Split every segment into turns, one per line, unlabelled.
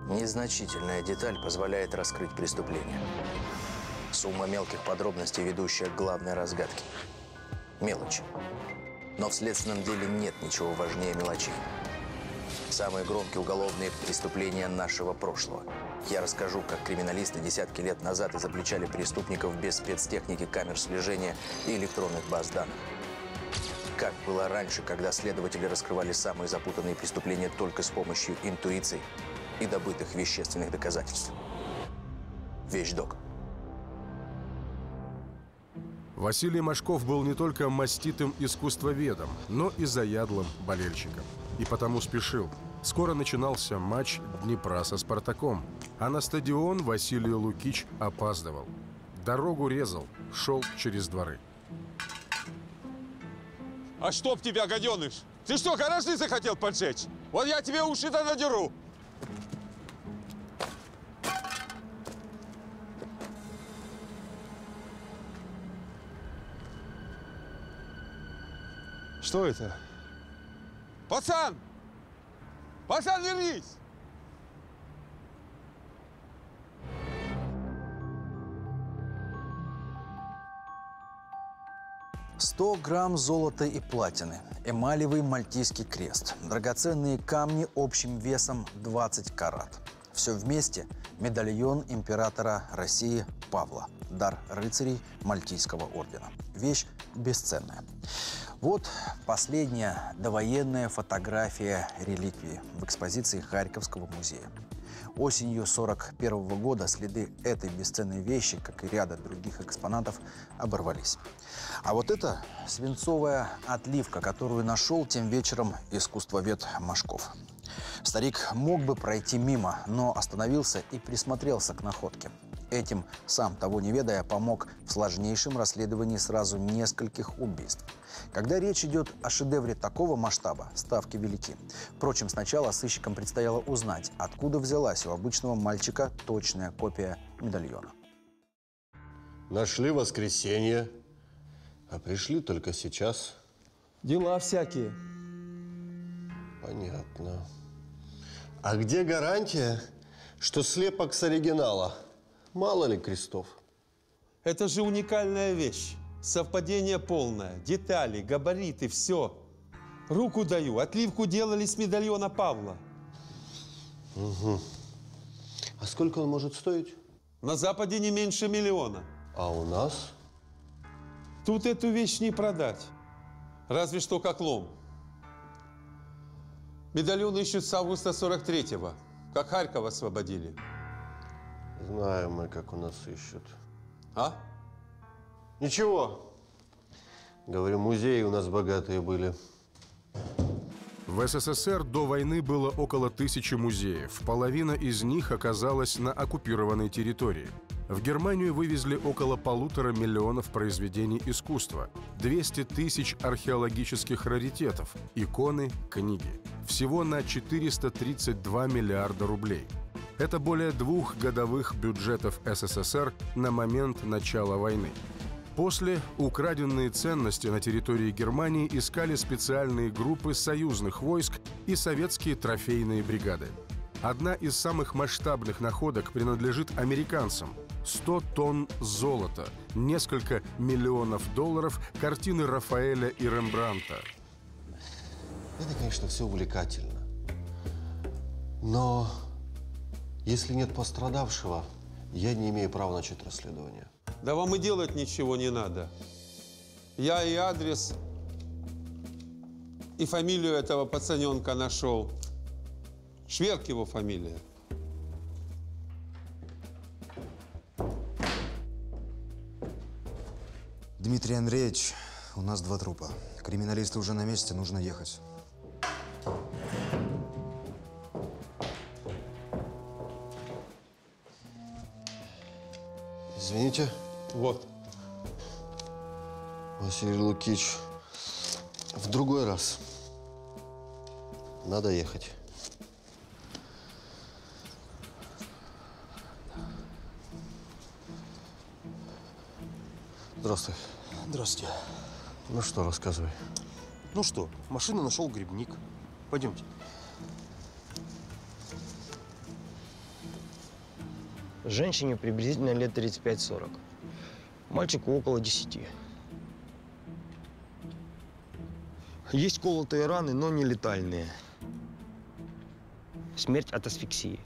Незначительная деталь позволяет раскрыть преступление. Сумма мелких подробностей, ведущая к главной разгадке. Мелочи. Но в следственном деле нет ничего важнее мелочей. Самые громкие уголовные преступления нашего прошлого. Я расскажу, как криминалисты десятки лет назад изобличали преступников без спецтехники, камер слежения и электронных баз данных. Как было раньше, когда следователи раскрывали самые запутанные преступления только с помощью интуиции и добытых вещественных доказательств. Вещдок.
Василий Машков был не только маститым искусствоведом, но и заядлым болельщиком. И потому спешил. Скоро начинался матч Днепра со «Спартаком», а на стадион Василий Лукич опаздывал. Дорогу резал, шел через дворы.
А чтоб тебя, гаденыш! Ты что, гаражи захотел поджечь? Вот я тебе уши-то надеру! Что это? Пацан! Пацан, вернись!
100 грамм золота и платины, эмалевый мальтийский крест, драгоценные камни общим весом 20 карат. Все вместе медальон императора России Павла, дар рыцарей Мальтийского ордена. Вещь бесценная. Вот последняя довоенная фотография реликвии в экспозиции Харьковского музея. Осенью 1941 года следы этой бесценной вещи, как и ряда других экспонатов, оборвались. А вот это свинцовая отливка, которую нашел тем вечером искусствовед Машков. Старик мог бы пройти мимо, но остановился и присмотрелся к находке. Этим, сам того не ведая, помог в сложнейшем расследовании сразу нескольких убийств. Когда речь идет о шедевре такого масштаба, ставки велики. Впрочем, сначала сыщикам предстояло узнать, откуда взялась у обычного мальчика точная копия медальона.
Нашли в воскресенье, а пришли только сейчас.
Дела всякие.
Понятно. А где гарантия, что слепок с оригинала? Мало ли крестов.
Это же уникальная вещь. Совпадение полное. Детали, габариты, все. Руку даю. Отливку делали с медальона Павла.
Угу. А сколько он может стоить?
На Западе не меньше 1 миллиона.
А у нас?
Тут эту вещь не продать. Разве что как лом. Медальон ищут с августа 43-го, как Харьков освободили.
Знаем мы, как у нас ищут.
А?
Ничего. Говорю, музеи у нас богатые были.
В СССР до войны было около 1000 музеев. Половина из них оказалась на оккупированной территории. В Германию вывезли около 1,5 миллиона произведений искусства, 200 тысяч археологических раритетов, иконы, книги. Всего на 432 миллиарда рублей. Это более 2 годовых бюджетов СССР на момент начала войны. После украденные ценности на территории Германии искали специальные группы союзных войск и советские трофейные бригады. Одна из самых масштабных находок принадлежит американцам. 100 тонн золота, несколько миллионов долларов, картины Рафаэля и Рембрандта.
Это, конечно, все увлекательно. Но если нет пострадавшего, я не имею права начать расследование.
Да вам и делать ничего не надо. Я и адрес, и фамилию этого пацаненка нашел. Шверк его фамилия.
Дмитрий Андреевич, у нас 2 трупа. Криминалисты уже на месте, нужно ехать.
Извините.
Вот.
Василий Лукич, в другой раз. Надо ехать. Здравствуй.
Здравствуйте.
Ну что, рассказывай.
Ну что, машину нашел грибник. Пойдемте.
Женщине приблизительно лет 35-40. Мальчику около 10. Есть колотые раны, но не летальные. Смерть от асфиксии.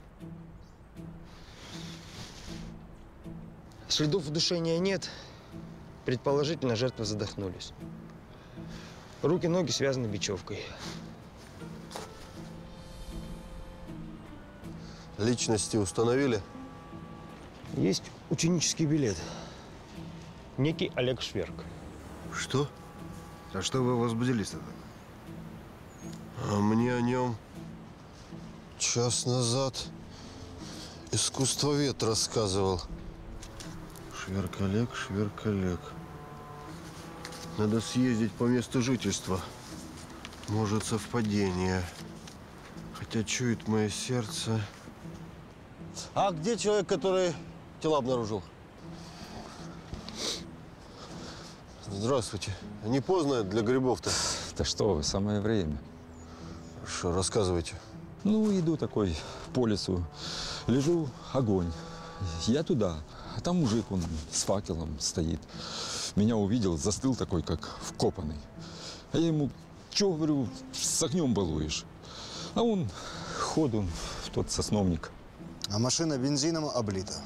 Следов удушения нет. Предположительно, жертвы задохнулись. Руки, ноги связаны бечевкой.
Личности установили?
Есть ученический билет. Некий Олег Шверк.
Что? А что вы возбудились-то?
А мне о нем час назад искусствовед рассказывал. Шверк Олег, Шверк Олег. Надо съездить по месту жительства. Может, совпадение. Хотя чует мое сердце. А где человек, который тела обнаружил? Здравствуйте. Не поздно для грибов-то?
Да что вы, самое время.
Хорошо, рассказывайте.
Ну, иду такой по лесу, лежу, огонь. Я туда, а там мужик, он с факелом стоит. Меня увидел, застыл такой, как вкопанный. А я ему, чё, говорю, с огнем балуешь? А он ходу в тот сосновник.
А машина бензином облита.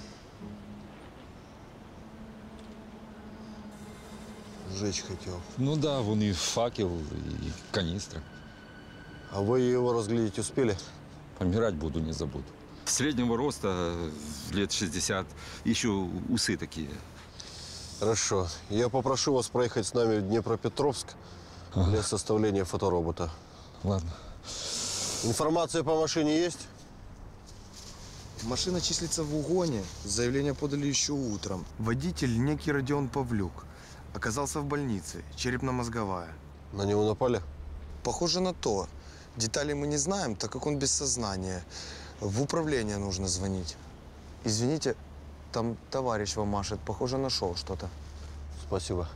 Сжечь хотел.
Ну да, вон и факел, и канистра.
А вы его разглядеть успели?
Помирать буду, не забуду. Среднего роста, лет 60, еще усы такие.
Хорошо. Я попрошу вас проехать с нами в Днепропетровск для составления фоторобота.
Ладно.
Информация по машине есть?
Машина числится в угоне. Заявление подали еще утром. Водитель, некий Родион Павлюк, оказался в больнице. Черепно-мозговая.
На него напали?
Похоже на то. Деталей мы не знаем, так как он без сознания. В управление нужно звонить. Извините, там товарищ вам машет. Похоже, нашел что-то.
Спасибо.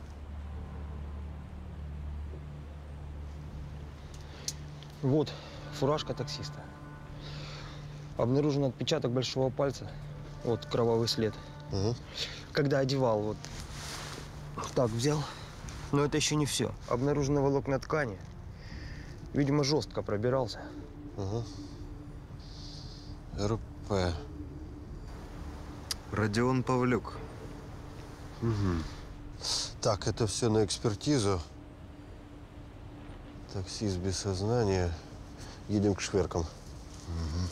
Вот фуражка таксиста. Обнаружен отпечаток большого пальца. Вот кровавый след.
Угу.
Когда одевал, вот так взял. Но это еще не все. Обнаружены волокна ткани. Видимо, жестко пробирался.
Угу. РП.
Родион Павлюк.
Угу. Так, это все на экспертизу. Таксист без сознания. Едем к Шверкам.
Угу.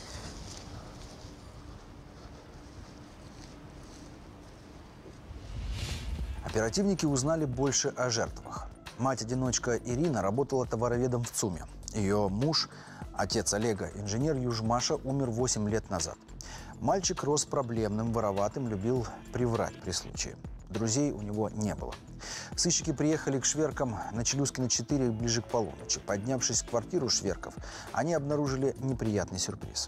Оперативники узнали больше о жертвах. Мать-одиночка Ирина работала товароведом в ЦУМе. Ее муж, отец Олега, инженер Южмаша, умер 8 лет назад. Мальчик рос проблемным, вороватым, любил приврать при случае. Друзей у него не было. Сыщики приехали к Шверкам на Челюскина 4 ближе к полуночи. Поднявшись в квартиру Шверков, они обнаружили неприятный сюрприз.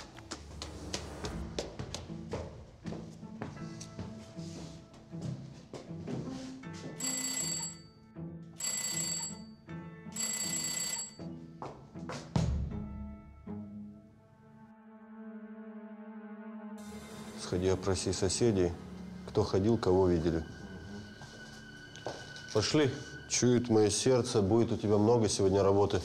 Сходи, опроси соседей, кто ходил, кого видели. Пошли. Чует мое сердце, будет у тебя много сегодня работы.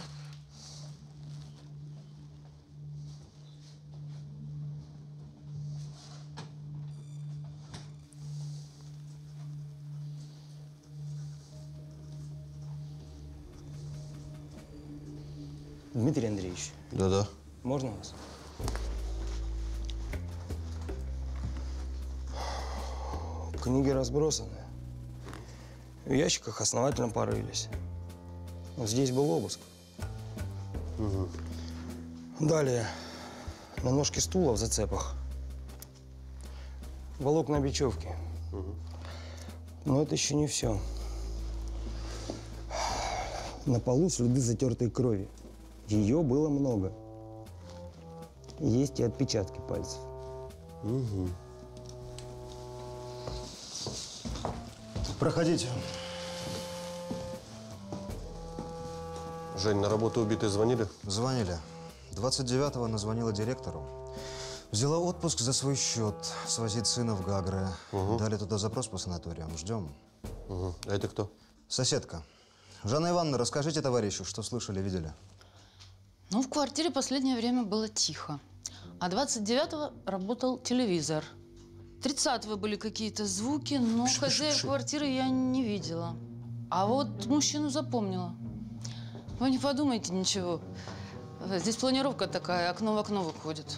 Дмитрий Андреевич,
Да-да.
можно вас? Книги разбросаны. В ящиках основательно порылись. Вот здесь был обыск.
Угу.
Далее. На ножке стула в зацепах. Волокна бечевки.
Угу.
Но это еще не все. На полу следы затертой крови. Ее было много. Есть и отпечатки пальцев.
Угу.
Проходите.
Жень, на работу убитые звонили?
Звонили. 29-го назвонила директору. Взяла отпуск за свой счет, свозить сына в Гагры. Дали туда запрос по санаториям. Ждем.
А это кто?
Соседка. Жанна Ивановна, расскажите товарищу, что слышали, видели.
Ну, в квартире последнее время было тихо. А 29-го работал телевизор. 30-го были какие-то звуки, но хозяев квартиры я не видела. А вот мужчину запомнила. Вы не подумайте ничего. Здесь планировка такая, окно в окно выходит.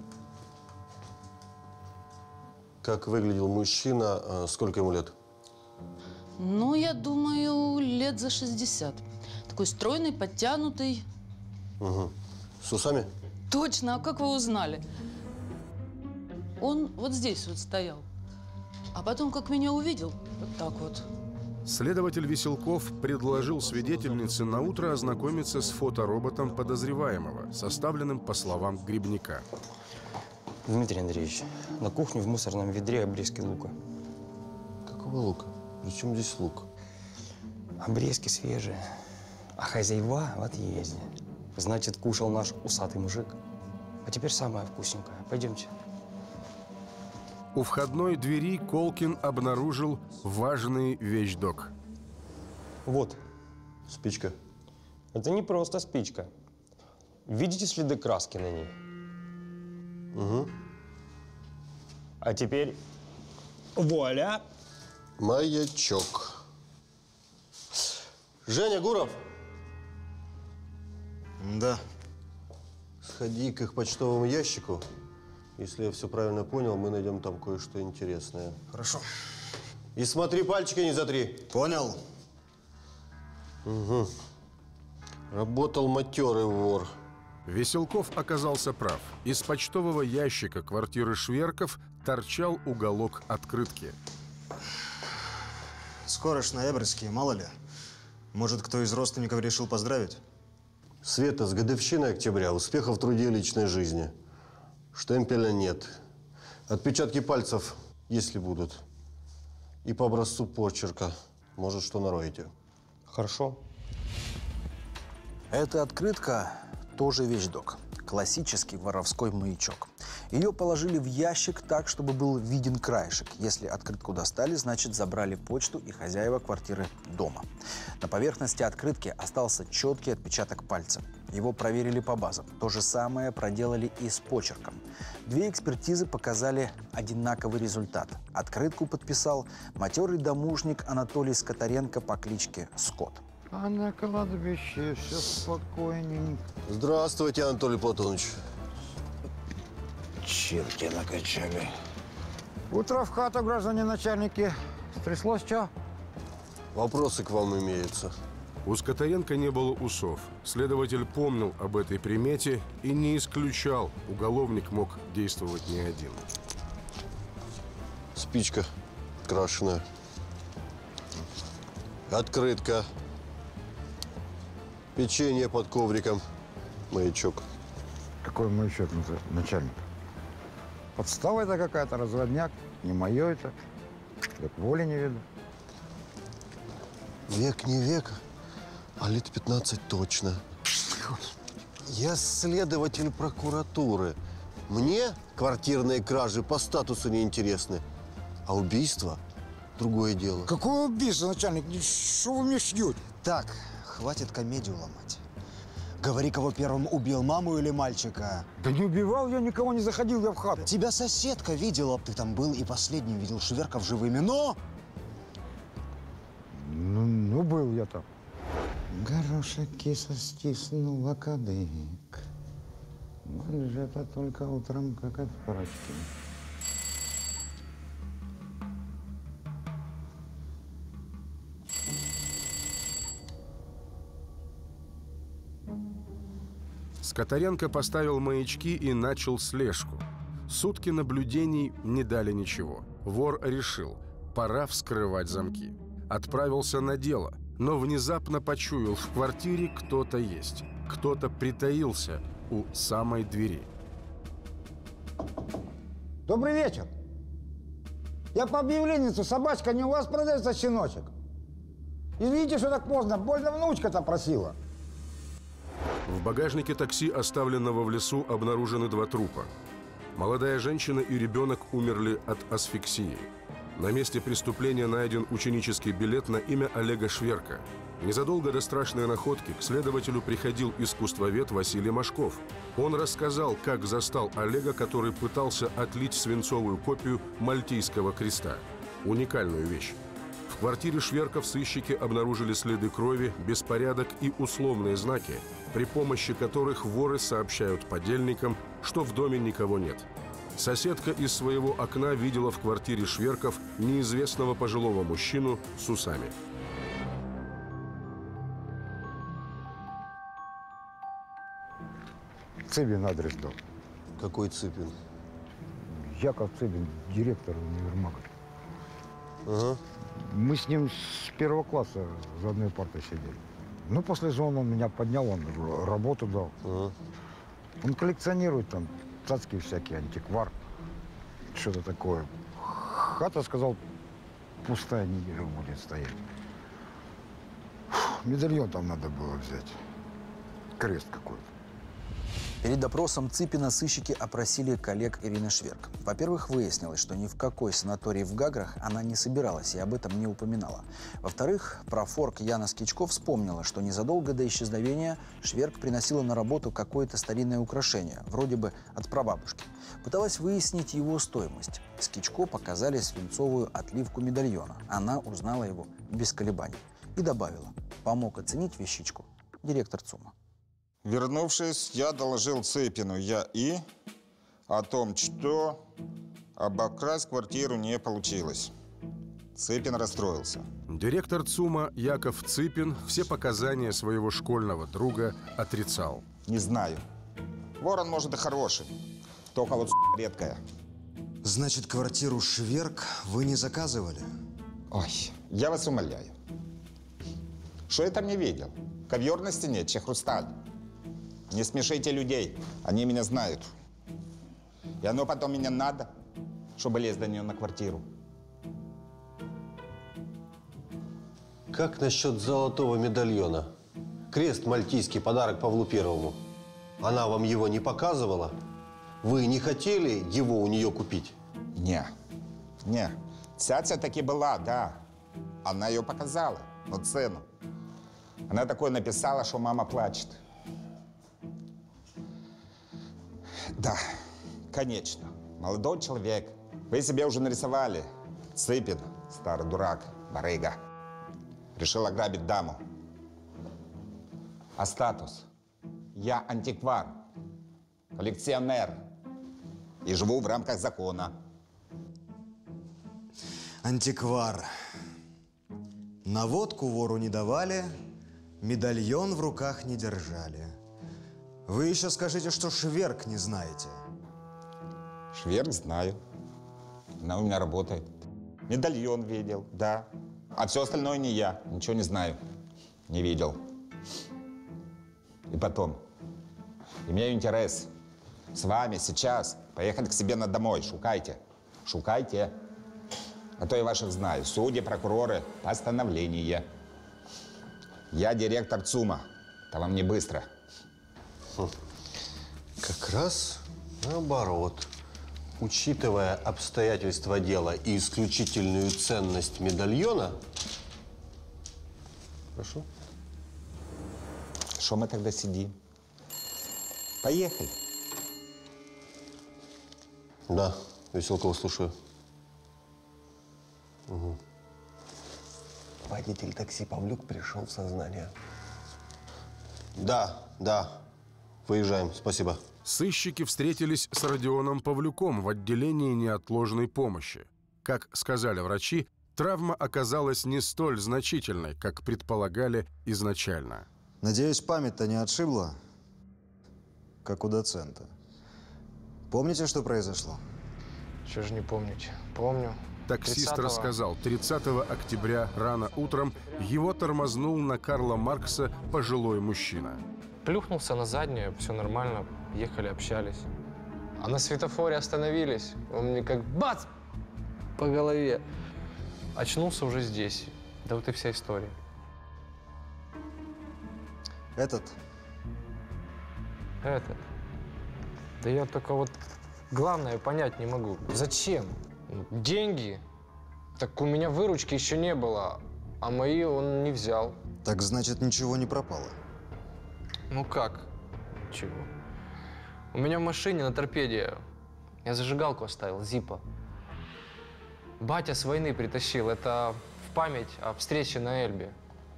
Как выглядел мужчина? Сколько ему лет?
Ну, я думаю, лет за 60. Такой стройный, подтянутый.
С усами?
Точно, а как вы узнали? Он вот здесь вот стоял. А потом, как меня увидел, вот так вот.
Следователь Веселков предложил свидетельнице наутро ознакомиться с фотороботом подозреваемого, составленным по словам Грибника.
Дмитрий Андреевич, на кухне в мусорном ведре обрезки лука.
Какого лука? Причем здесь лук?
Обрезки свежие, а хозяева в отъезде. Значит, кушал наш усатый мужик. А теперь самое вкусненькое. Пойдемте.
У входной двери Колкин обнаружил важный вещдок.
Вот.
Спичка.
Это не просто спичка. Видите следы краски на ней? А теперь вуаля!
Маячок. Женя, Гуров!
Да.
Сходи к их почтовому ящику. Если я все правильно понял, мы найдем там кое-что интересное.
Хорошо.
И смотри, пальчика не затри.
Понял.
Работал матерый вор.
Веселков оказался прав. Из почтового ящика квартиры Шверков торчал уголок открытки.
Скоро ж ноябрьские, мало ли. Может, кто из родственников решил поздравить?
Света, с годовщиной октября. Успехов в труде и личной жизни. Штемпеля нет. Отпечатки пальцев, если будут. И по образцу почерка. Может, что нароете.
Хорошо.
Эта открытка тоже вещдок. Классический воровской маячок. Ее положили в ящик так, чтобы был виден краешек. Если открытку достали, значит, забрали почту и хозяева квартиры дома. На поверхности открытки остался четкий отпечаток пальца. Его проверили по базам. То же самое проделали и с почерком. 2 экспертизы показали одинаковый результат. Открытку подписал матерый домушник Анатолий Скотаренко по кличке Скот.
А на кладбище все спокойненько.
Здравствуйте, Анатолий Платонович.
Черти накачали. Утро в хату, граждане начальники. Стряслось что?
Вопросы к вам имеются.
У Скотаренко не было усов. Следователь помнил об этой примете и не исключал, уголовник мог действовать не один.
Спичка крашеная. Открытка. Печенье под ковриком. Маячок.
Какой маячок, начальник? Подстава это какая-то, разводняк. Не мое это. Так воли не видно.
Век не век, а лет 15 точно. Я следователь прокуратуры. Мне квартирные кражи по статусу не интересны. А убийство – другое дело.
Какое убийство, начальник? Что вы мне шьете?
Так, хватит комедию ломать. Говори, кого первым убил, маму или мальчика.
Да не убивал я никого, не заходил я в хату.
Тебя соседка видела, ты там был и последним видел Шверков живыми, но…
Ну, был я там. Горошек кисло стиснула кадык. Же это только утром, как от прачки.
Скотаренко поставил маячки и начал слежку. Сутки наблюдений не дали ничего. Вор решил, пора вскрывать замки. Отправился на дело, но внезапно почуял, в квартире кто-то есть. Кто-то притаился у самой двери.
Добрый вечер. Я по объявлению, собачка не у вас продается, щеночек. Извините, что так поздно, больно внучка-то просила.
В багажнике такси, оставленного в лесу, обнаружены 2 трупа. Молодая женщина и ребенок умерли от асфиксии. На месте преступления найден ученический билет на имя Олега Шверка. Незадолго до страшной находки к следователю приходил искусствовед Василий Машков. Он рассказал, как застал Олега, который пытался отлить свинцовую копию Мальтийского креста. Уникальную вещь. В квартире Шверков сыщики обнаружили следы крови, беспорядок и условные знаки, при помощи которых воры сообщают подельникам, что в доме никого нет. Соседка из своего окна видела в квартире Шверков неизвестного пожилого мужчину с усами.
Цыбин адрес дал.
Какой Цыпин?
Яков Цыбин, директор универмага.
Ага.
Мы с ним с первого класса за одной партой сидели. Ну, после зоны он меня поднял, он работу дал.
Ага.
Он коллекционирует там цацки всякие, антиквар, что-то такое. Хата, сказал, пустая, неделю будет стоять. Медальон там надо было взять. Крест какой-то.
Перед допросом Цыпина сыщики опросили коллег Ирины Шверк. Во-первых, выяснилось, что ни в какой санатории в Гаграх она не собиралась и об этом не упоминала. Во-вторых, профорг Яна Скичко вспомнила, что незадолго до исчезновения Шверк приносила на работу какое-то старинное украшение, вроде бы от прабабушки. Пыталась выяснить его стоимость. Скичко показали свинцовую отливку медальона. Она узнала его без колебаний. И добавила, помог оценить вещичку директор ЦУМа.
Вернувшись, я доложил Цыпину о том, что обокрасть квартиру не получилось. Цыпин расстроился.
Директор ЦУМа Яков Цыпин все показания своего школьного друга отрицал.
Не знаю. Ворон, может, и хороший, только вот редкая.
Значит, квартиру Шверк вы не заказывали?
Ой, я вас умоляю. Что я там не видел? Ковер на стене, хрусталь. Не смешите людей, они меня знают. И оно потом меня надо, чтобы лезть до нее на квартиру.
Как насчет золотого медальона? Крест мальтийский, подарок Павлу Первому. Она вам его не показывала? Вы не хотели его у нее купить?
Не. Цяця таки была, да. Она ее показала, но цену. Она такое написала, что мама плачет. Да, конечно. Молодой человек. Вы себе уже нарисовали. Цыпин, старый дурак, барыга. Решил ограбить даму. А статус? Я антиквар, коллекционер. И живу в рамках закона.
Антиквар. Наводку вору не давали, медальон в руках не держали. Вы еще скажите, что Шверк не знаете.
Шверк знаю. Она у меня работает. Медальон видел, да. А все остальное не я. Ничего не знаю. Не видел. И потом. Имею интерес с вами сейчас поехать к себе на домой. Шукайте. Шукайте. А то я ваших знаю. Судьи, прокуроры, постановление. Я директор ЦУМа. Это вам не быстро.
Как раз наоборот. Учитывая обстоятельства дела и исключительную ценность медальона... Прошу.
Что мы тогда сидим? Поехали.
Да, Веселкова, слушаю. Угу. Водитель такси Павлюк пришел в сознание. Да. Выезжаем, спасибо.
Сыщики встретились с Родионом Павлюком в отделении неотложной помощи. Как сказали врачи, травма оказалась не столь значительной, как предполагали изначально.
Надеюсь, память-то не отшибла, как у доцента. Помните, что произошло?
Чего же не помнить? Помню.
Таксист рассказал, 30 октября рано утром его тормознул на Карла Маркса пожилой мужчина.
Плюхнулся на заднюю, все нормально, ехали, общались. А на светофоре остановились, он мне как бац по голове. Очнулся уже здесь. Да вот и вся история.
Этот?
Да я только вот главное понять не могу. Зачем? Деньги? Так у меня выручки еще не было, а мои он не взял.
Так значит, ничего не пропало?
Ну как? Чего? У меня в машине на торпеде я зажигалку оставил, Зипа. Батя с войны притащил. Это в память о встрече на Эльбе.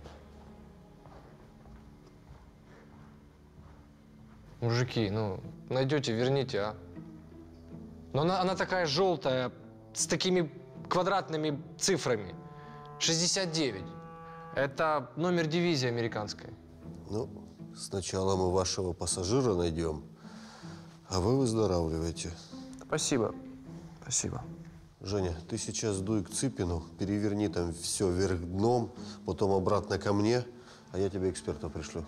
Мужики, ну, найдете, верните, а. Но она такая желтая, с такими квадратными цифрами. 69. Это номер дивизии американской.
Ну, сначала мы вашего пассажира найдем, а вы выздоравливаете.
Спасибо. Спасибо.
Женя, ты сейчас дуй к Цыпину, переверни там все вверх дном, потом обратно ко мне, а я тебе эксперта пришлю.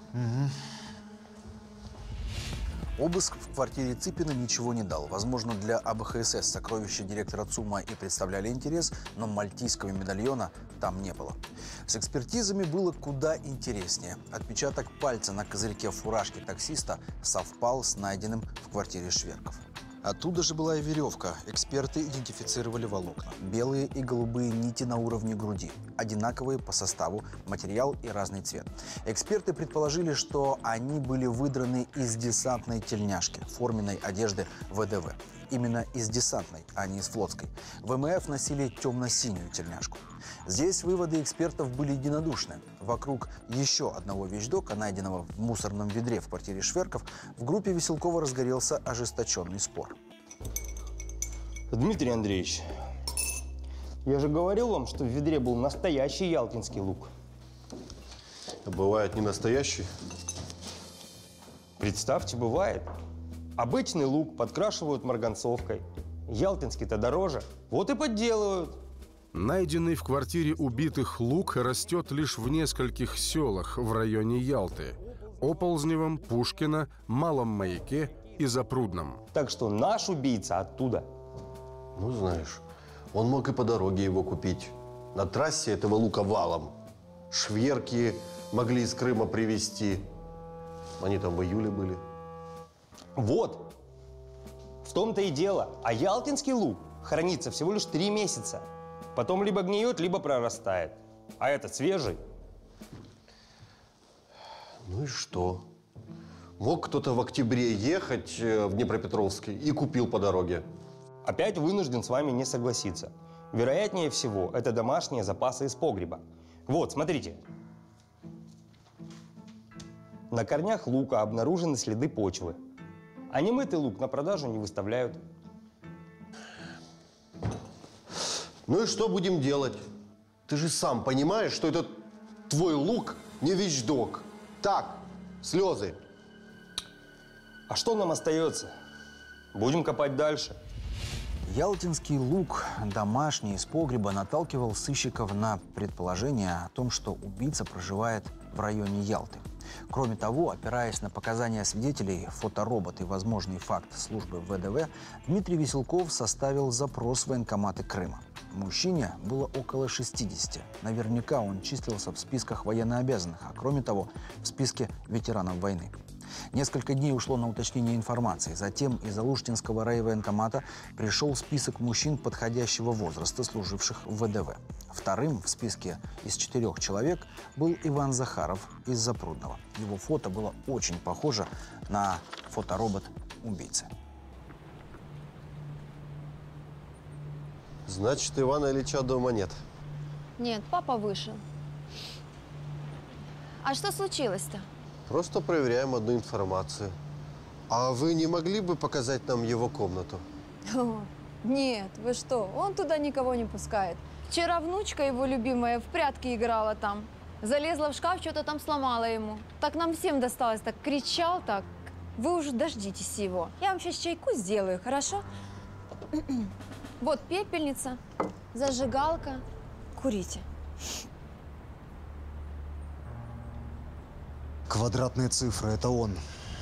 Обыск в квартире Цыпина ничего не дал. Возможно, для АБХСС сокровища директора ЦУМа и представляли интерес, но мальтийского медальона там не было. С экспертизами было куда интереснее. Отпечаток пальца на козырьке фуражки таксиста совпал с найденным в квартире Шверков. Оттуда же была и веревка. Эксперты идентифицировали волокна. Белые и голубые нити на уровне груди. Одинаковые по составу, материал и разный цвет. Эксперты предположили, что они были выдраны из десантной тельняшки, форменной одежды ВДВ. Именно из десантной, а не из флотской. ВМФ носили темно-синюю тельняшку. Здесь выводы экспертов были единодушны. Вокруг еще одного вещдока, найденного в мусорном ведре в квартире Шверков, в группе Веселкова разгорелся ожесточенный спор.
Дмитрий Андреевич, я же говорил вам, что в ведре был настоящий ялтинский лук.
Бывает не настоящий?
Представьте, бывает. Обычный лук подкрашивают марганцовкой. Ялтинский-то дороже. Вот и подделывают.
Найденный в квартире убитых лук растет лишь в нескольких селах в районе Ялты. Оползневом, Пушкино, Малом Маяке и Запрудном.
Так что наш убийца оттуда.
Ну, знаешь, он мог и по дороге его купить. На трассе этого лука валом. Шверки могли из Крыма привезти. Они там в июле были.
Вот. В том-то и дело. А ялтинский лук хранится всего лишь 3 месяца. Потом либо гниет, либо прорастает. А этот свежий.
Ну и что? Мог кто-то в октябре ехать в Днепропетровске и купил по дороге.
Опять вынужден с вами не согласиться. Вероятнее всего, это домашние запасы из погреба. Вот, смотрите. На корнях лука обнаружены следы почвы. А немытый лук на продажу не выставляют.
Ну и что будем делать? Ты же сам понимаешь, что этот твой лук не вещдок. Так, слезы.
А что нам остается? Будем копать дальше.
Ялтинский лук, домашний, из погреба, наталкивал сыщиков на предположение о том, что убийца проживает в районе Ялты. Кроме того, опираясь на показания свидетелей, фоторобот и возможный факт службы ВДВ, Дмитрий Веселков составил запрос в военкоматы Крыма. Мужчине было около 60. Наверняка он числился в списках военнообязанных, а кроме того, в списке ветеранов войны. Несколько дней ушло на уточнение информации. Затем из Алуштинского райвоенкомата пришел список мужчин подходящего возраста, служивших в ВДВ. Вторым в списке из 4 человек был Иван Захаров из Запрудного. Его фото было очень похоже на фоторобот убийцы.
Значит, Ивана Ильича дома нет.
Нет, папа вышел. А что случилось-то?
Просто проверяем одну информацию. А вы не могли бы показать нам его комнату?
О, нет, вы что, он туда никого не пускает. Вчера внучка его любимая в прятки играла там. Залезла в шкаф, что-то там сломала ему. Так нам всем досталось, так кричал так. Вы уже дождитесь его. Я вам сейчас чайку сделаю, хорошо? Вот пепельница, зажигалка. Курите.
Квадратные цифры, это он.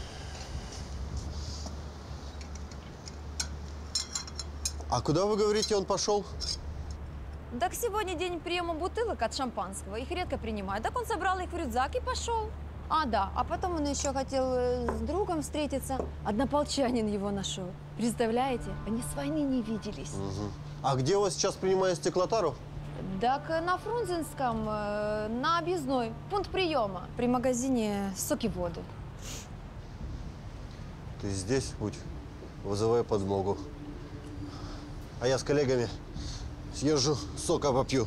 А куда, вы говорите, он пошел?
Так сегодня день приема бутылок от шампанского. Их редко принимают. Так он собрал их в рюкзак и пошел. А, да, а потом он еще хотел с другом встретиться. Однополчанин его нашел. Представляете? Они с войны не виделись.
А где у вас сейчас принимают стеклотару?
Так на Фрунзенском, на объездной, пункт приема, при магазине «Соки воды».
Ты здесь будь, вызывай подмогу. А я с коллегами съезжу, сока попью.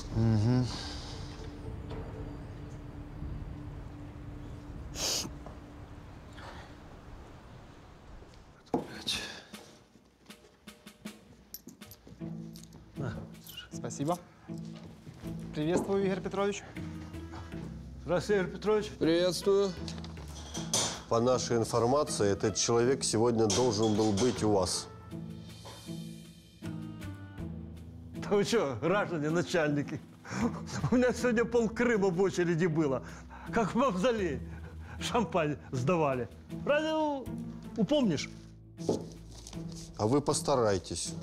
Спасибо. Приветствую, Игорь Петрович.
Здравствуйте, Игорь Петрович.
Приветствую. По нашей информации, этот человек сегодня должен был быть у вас.
Да вы что, граждане, начальники? У меня сегодня полКрыма в очереди было. Как в мавзолей. Шампань сдавали. Разве упомнишь?
А вы постарайтесь.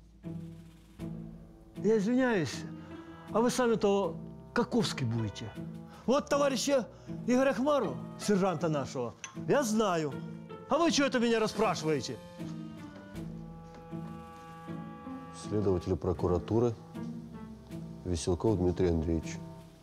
Я извиняюсь, а вы сами-то каковски будете? Вот товарища Игоря Хмару, сержанта нашего, я знаю. А вы что это меня расспрашиваете?
Следователь прокуратуры Веселков Дмитрий Андреевич.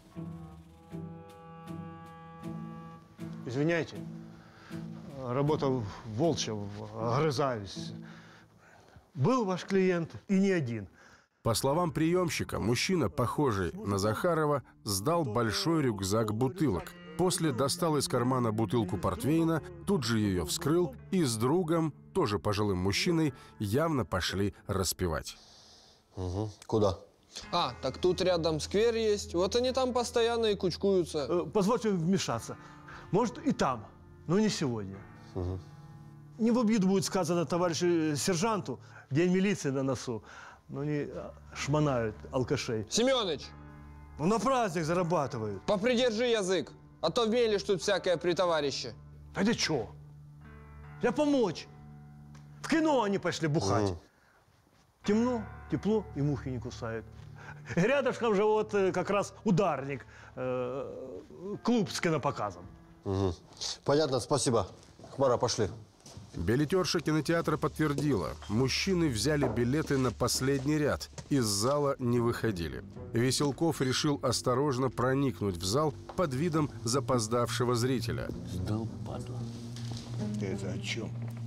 Извиняйте, работал волчья, огрызаюсь. Был ваш клиент и не один.
По словам приемщика, мужчина, похожий на Захарова, сдал большой рюкзак бутылок. После достал из кармана бутылку портвейна, тут же ее вскрыл и с другом, тоже пожилым мужчиной, явно пошли распивать.
Куда?
А, так тут рядом сквер есть. Вот они там постоянно и кучкуются.
Позвольте вмешаться. Может, и там, но не сегодня. Не в обиду будет сказано товарищу сержанту, день милиции на носу, но они шмонают алкашей.
Семёныч!
Ну, на праздник зарабатывают.
Попридержи язык, а то вмелишь тут всякое при товарище.
А ты чё? Я помочь. В кино они пошли бухать. Темно, тепло и мухи не кусают. Рядышком же вот как раз ударник, клуб с кинопоказом.
Понятно, спасибо. Хмара, пошли.
Билетерша кинотеатра подтвердила, мужчины взяли билеты на последний ряд, из зала не выходили. Веселков решил осторожно проникнуть в зал под видом запоздавшего зрителя.
Сдал, падла. Ты это о чем?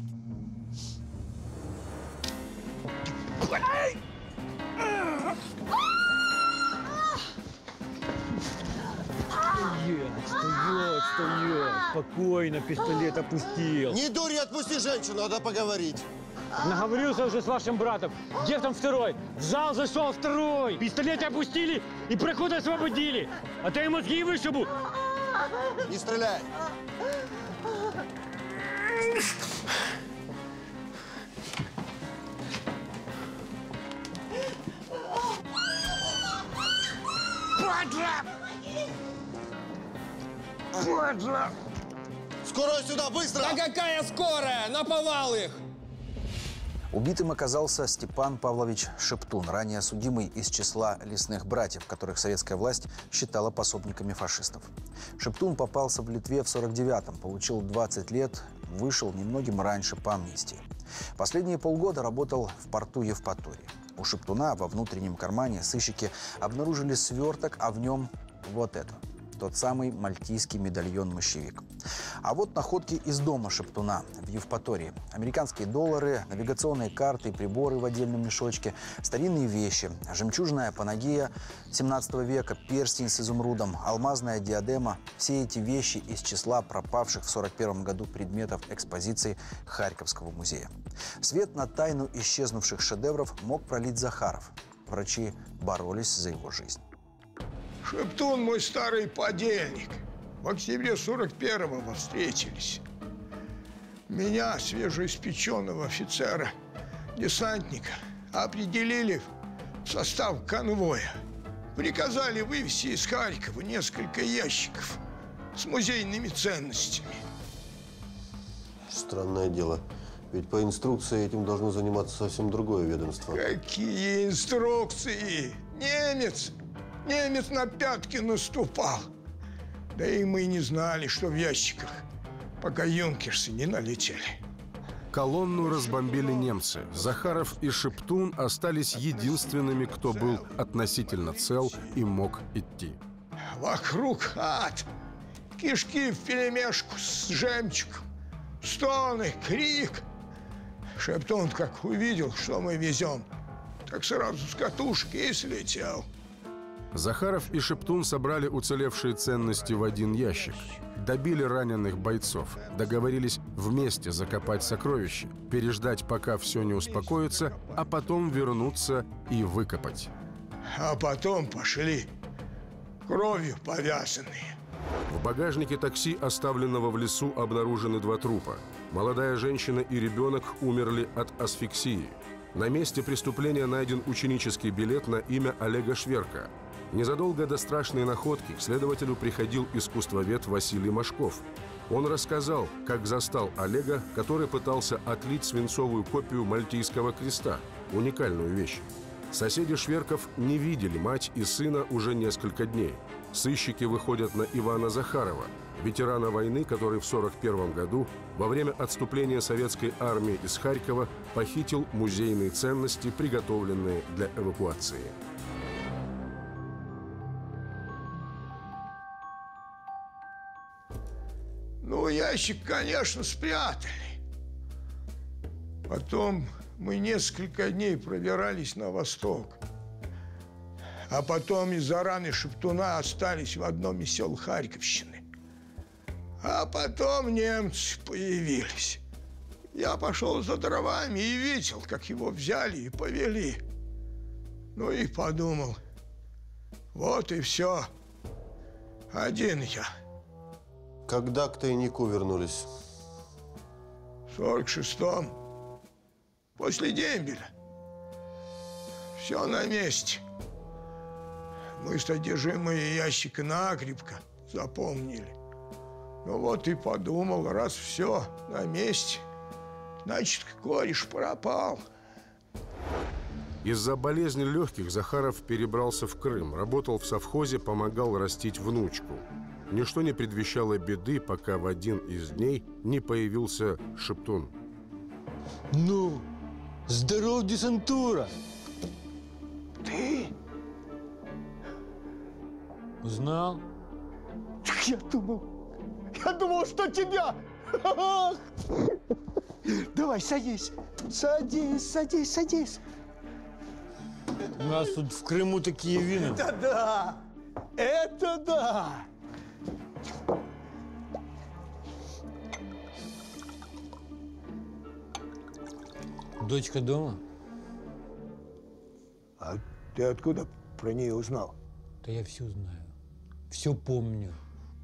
Стоять! Спокойно, пистолет опустил.
Не дури, отпусти женщину, надо поговорить.
Наговорился уже с вашим братом. Где там второй? В зал зашел второй. Пистолет опустили и проход освободили. А то и мозги вышибу.
Не стреляй.
Падла! Падла!
Скорую сюда, быстро!
Да какая скорая? Наповал их!
Убитым оказался Степан Павлович Шептун, ранее судимый из числа лесных братьев, которых советская власть считала пособниками фашистов. Шептун попался в Литве в 49-м, получил 20 лет, вышел немногим раньше по амнистии. Последние полгода работал в порту Евпатории. У Шептуна во внутреннем кармане сыщики обнаружили сверток, а в нем вот это. Тот самый мальтийский медальон-мощевик. А вот находки из дома Шептуна в Евпатории. Американские доллары, навигационные карты и приборы в отдельном мешочке, старинные вещи, жемчужная панагия 17 века, перстень с изумрудом, алмазная диадема. Все эти вещи из числа пропавших в 1941 году предметов экспозиции Харьковского музея. Свет на тайну исчезнувших шедевров мог пролить Захаров. Врачи боролись за его жизнь.
Шептун мой старый подельник. В октябре 41-го встретились. Меня, свежеиспеченного офицера, десантника, определили в состав конвоя. Приказали вывезти из Харькова несколько ящиков с музейными ценностями.
Странное дело. Ведь по инструкции этим должно заниматься совсем другое ведомство.
Какие инструкции? Немец на пятки наступал. Да и мы не знали, что в ящиках, пока юнкерсы не налетели.
Колонну разбомбили немцы. Захаров и Шептун остались единственными, кто был относительно цел и мог идти.
Вокруг ад, кишки вперемешку с жемчугом, стоны, крик. Шептун, как увидел, что мы везем, так сразу с катушки и слетел.
Захаров и Шептун собрали уцелевшие ценности в один ящик. Добили раненых бойцов. Договорились вместе закопать сокровища, переждать, пока все не успокоится, а потом вернуться и выкопать.
А потом пошли кровью повязанные.
В багажнике такси, оставленного в лесу, обнаружены 2 трупа. Молодая женщина и ребенок умерли от асфиксии. На месте преступления найден ученический билет на имя Олега Шверка. Незадолго до страшной находки к следователю приходил искусствовед Василий Машков. Он рассказал, как застал Олега, который пытался отлить свинцовую копию Мальтийского креста, уникальную вещь. Соседи Шверков не видели мать и сына уже несколько дней. Сыщики выходят на Ивана Захарова, ветерана войны, который в 1941 году во время отступления советской армии из Харькова похитил музейные ценности, приготовленные для эвакуации.
Ну, ящик, конечно, спрятали. Потом мы несколько дней пробирались на восток. А потом из-за раны Шептуна остались в одном из сел Харьковщины. А потом немцы появились. Я пошел за дровами и видел, как его взяли и повели. Ну и подумал, вот и все. Один я.
Когда к тайнику вернулись?
В 46-м. После дембеля. Все на месте. Мы содержимое ящика накрепко запомнили. Ну вот и подумал, раз все на месте, значит, кореш пропал.
Из-за болезни легких Захаров перебрался в Крым, работал в совхозе, помогал растить внучку. Ничто не предвещало беды, пока в один из дней не появился Шептун.
Ну, здоров, десантура!
Ты?
Узнал?
Я думал, что тебя! Давай, садись! Садись!
У нас тут в Крыму такие вина.
Это да! Это да!
Дочка дома?
А ты откуда про нее узнал?
Да я все знаю. Все помню.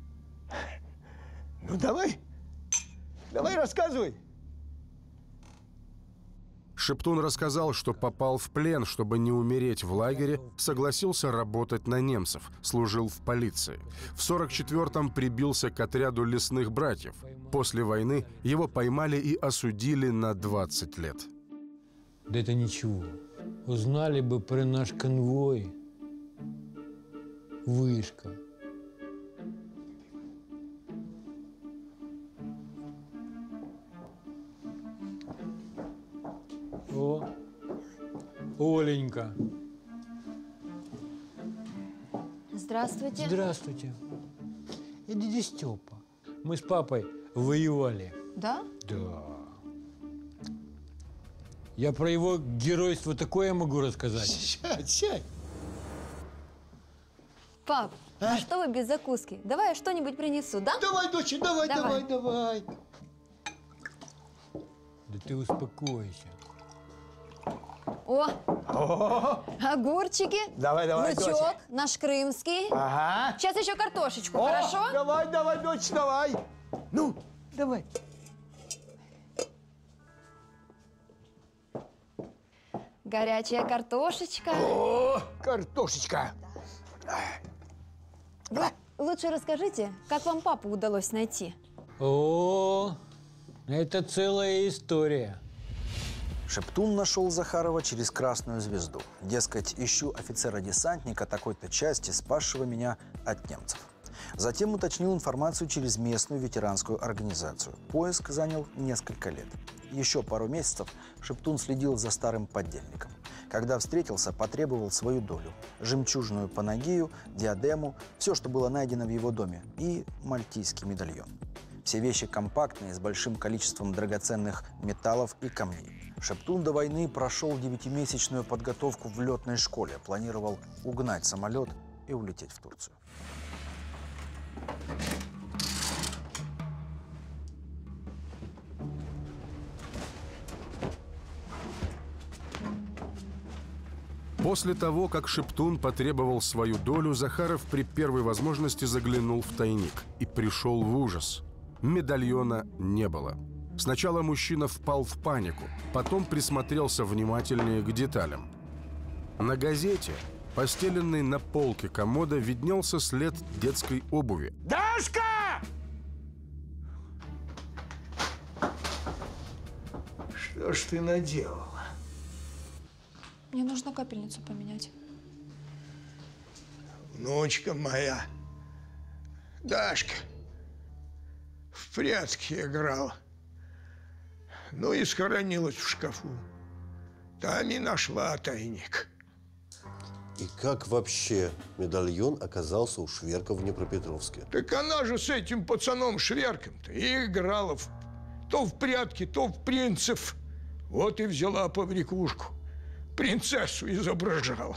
Ну, давай рассказывай.
Шептун рассказал, что попал в плен, чтобы не умереть в лагере, согласился работать на немцев, служил в полиции. В 1944-м прибился к отряду лесных братьев. После войны его поймали и осудили на 20 лет.
Да это ничего. Узнали бы про наш конвой. Вышка. О, Оленька.
Здравствуйте.
Здравствуйте. Я дядя Степа. Мы с папой воевали.
Да?
Да. Я про его геройство такое могу рассказать.
Сядь.
Пап, а что вы без закуски? Давай я что-нибудь принесу, да?
Давай, дочь, давай.
Да ты успокойся.
О, огурчики.
Давай,
лучок,
доча.
наш крымский.
Ага.
Сейчас еще картошечку,
О,
хорошо?
Давай, дочь, давай. Ну, давай.
Горячая картошечка.
О, картошечка.
Вы лучше расскажите, как вам папу удалось найти?
О, это целая история.
Шептун нашел Захарова через Красную Звезду. Дескать, ищу офицера-десантника такой-то части, спасшего меня от немцев. Затем уточнил информацию через местную ветеранскую организацию. Поиск занял несколько лет. Еще пару месяцев Шептун следил за старым подельником. Когда встретился, потребовал свою долю. Жемчужную панагию, диадему, все, что было найдено в его доме, и мальтийский медальон. Все вещи компактные, с большим количеством драгоценных металлов и камней. Шептун до войны прошел 9-месячную подготовку в летной школе. Планировал угнать самолет и улететь в Турцию.
После того, как Шептун потребовал свою долю, Захаров при первой возможности заглянул в тайник и пришел в ужас. Медальона не было. Сначала мужчина впал в панику, потом присмотрелся внимательнее к деталям. На газете, постеленной на полке комода, виднелся след детской обуви.
Дашка! Что ж ты наделала?
Мне нужно капельницу поменять.
Внучка моя, Дашка, в прятки играла. Ну и схоронилась в шкафу. Там и нашла тайник.
И как вообще медальон оказался у Шверка в Днепропетровске?
Так она же с этим пацаном Шверком-то и играла то в прятки, то в принцев. Вот и взяла побрякушку. Принцессу изображала.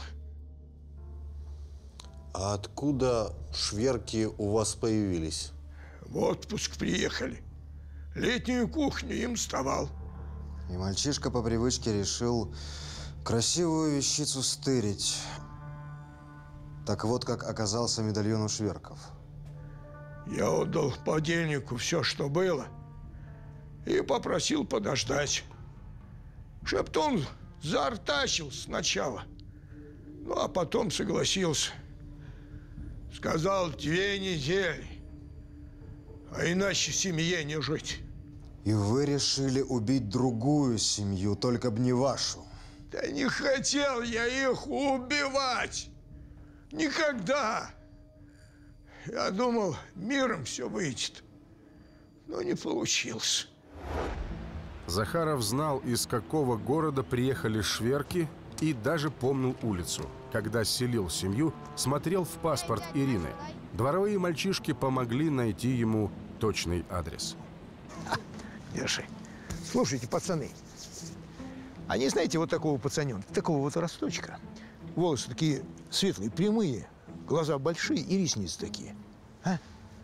А откуда Шверки у вас появились?
В отпуск приехали. Летнюю кухню им сдавал.
И мальчишка по привычке решил красивую вещицу стырить. Так вот, как оказался медальон у Шверков.
Я отдал подельнику все, что было, и попросил подождать. Шептун заортачил сначала, ну а потом согласился. Сказал 2 недели, а иначе семье не жить.
И вы решили убить другую семью, только б не вашу.
Да не хотел я их убивать. Никогда. Я думал, миром все выйдет, но не получилось.
Захаров знал, из какого города приехали Шверки, и даже помнил улицу. Когда селил семью, смотрел в паспорт Ирины. Дворовые мальчишки помогли найти ему точный адрес.
Держи. Слушайте, пацаны, а не знаете вот такого пацаненка, такого вот росточка? Волосы такие светлые, прямые, глаза большие и ресницы такие. А?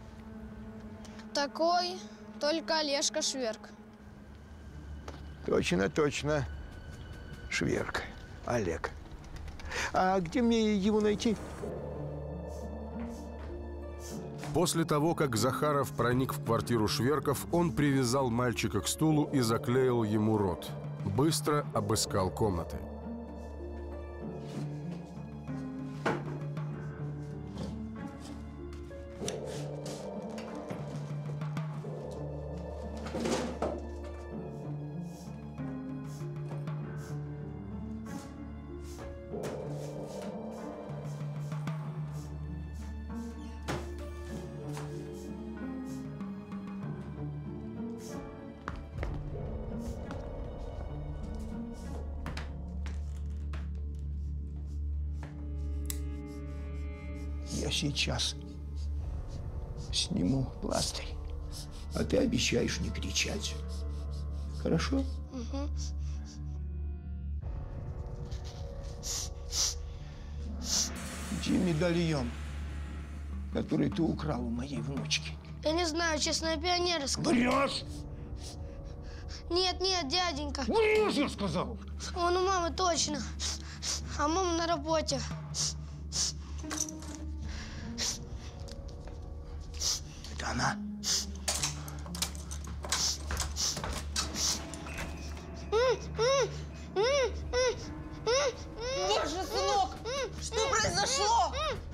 Такой только Олежка Шверк.
Точно, точно. Шверк. Олег. А где мне его найти?
После того, как Захаров проник в квартиру Шверков, он привязал мальчика к стулу и заклеил ему рот. Быстро обыскал комнаты.
Я сейчас сниму пластырь, а ты обещаешь не кричать. Хорошо?
Угу.
Где медальон, который ты украл у моей внучки?
Я не знаю, честная пионерская.
Врешь!
Нет, нет, дяденька.
Врешь, я сказал!
Он у мамы точно. А мама на работе.
Это она?
Боже, сынок, что произошло?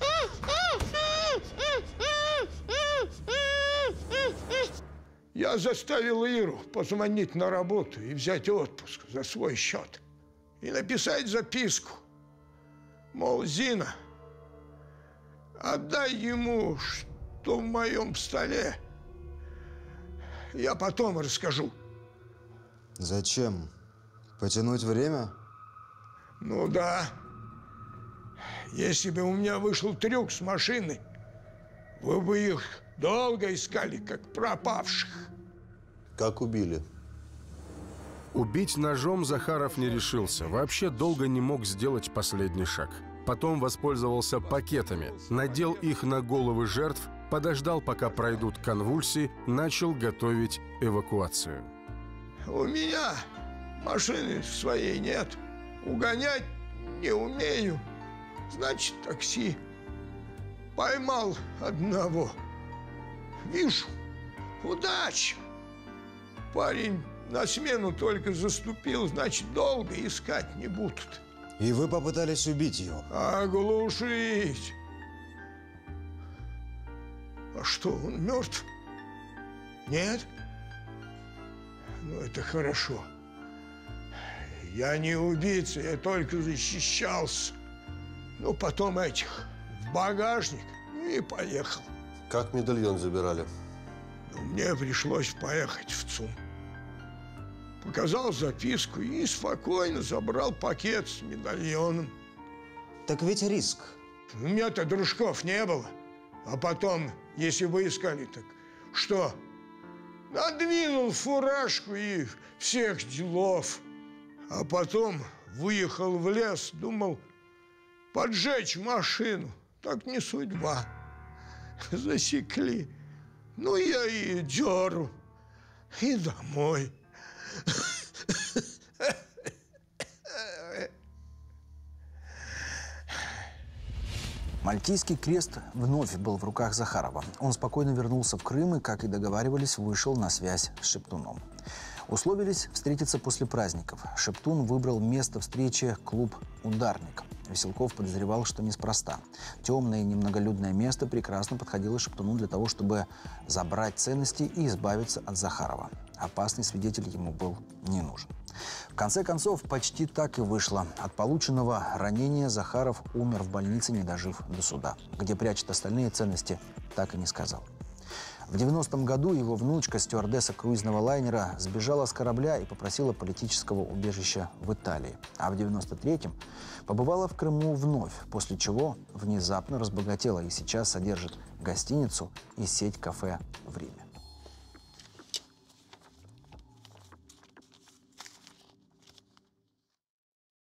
Я заставил Иру позвонить на работу и взять отпуск за свой счет. И написать записку. Мол, Зина, отдай ему, что в моем столе, я потом расскажу.
Зачем? Потянуть время?
Ну да. Если бы у меня вышел трюк с машиной, вы бы их долго искали, как пропавших.
Как убили?
Убить ножом Захаров не решился. Вообще долго не мог сделать последний шаг. Потом воспользовался пакетами, надел их на головы жертв, подождал, пока пройдут конвульсии, начал готовить эвакуацию.
У меня машины своей нет. Угонять не умею. Значит, такси. Поймал одного. Вижу, удача. Парень на смену только заступил, значит, долго искать не будут.
И вы попытались убить его?
Оглушить. А что, он мертв? Нет? Ну, это хорошо. Я не убийца, я только защищался. Ну, потом этих в багажник, ну и поехал.
Как медальон забирали?
Ну, мне пришлось поехать в ЦУМ. Показал записку и спокойно забрал пакет с медальоном.
Так ведь риск.
У меня-то дружков не было. А потом, если вы искали, так что? Надвинул фуражку и всех делов. А потом выехал в лес, думал поджечь машину. Так не судьба. Засекли. Ну, я и дёру. И домой.
Мальтийский крест вновь был в руках Захарова. Он спокойно вернулся в Крым и, как и договаривались, вышел на связь с Шептуном. Условились встретиться после праздников. Шептун выбрал место встречи клуб «Ударник». Веселков подозревал, что неспроста. Темное и немноголюдное место прекрасно подходило Шептуну для того, чтобы забрать ценности и избавиться от Захарова. Опасный свидетель ему был не нужен. В конце концов, почти так и вышло. От полученного ранения Захаров умер в больнице, не дожив до суда. Где прячет остальные ценности, так и не сказал. В 90-м году его внучка, стюардесса круизного лайнера, сбежала с корабля и попросила политического убежища в Италии. А в 93-м побывала в Крыму вновь, после чего внезапно разбогатела и сейчас содержит гостиницу и сеть кафе в Риме.